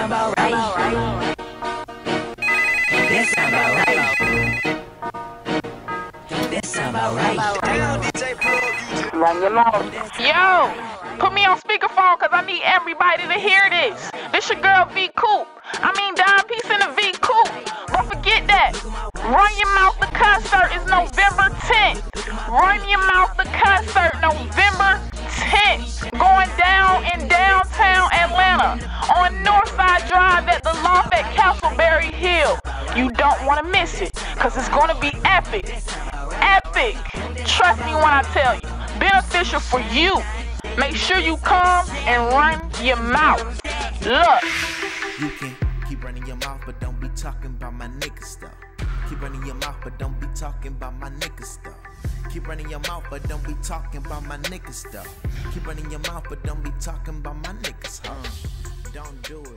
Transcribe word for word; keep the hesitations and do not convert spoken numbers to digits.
sound about right. That sound about right. That sound about right. Down, D J Plug. Run your mouth. Yo, put me on speakerphone cause I need everybody to hear this. This your girl V Coop. I mean Dime Piece in the V Coop. Don't forget that. Run Your Mouth, the concert is November tenth. Run Your Mouth, the concert, November tenth. Going down in downtown Atlanta on Northside Drive at the Loft at Castleberry Hill. You don't want to miss it because it's going to be epic. Epic. Trust me when I tell you. Beneficial for you. Make sure you come and run your mouth. Look. You can keep running your mouth, but don't be talking about my nigga stuff. Keep running your mouth, but don't be talking about my nigga stuff. Keep running your mouth, but don't be talking about my nigga stuff. Keep running your mouth, but don't be talking about my niggas, huh? Don't do it.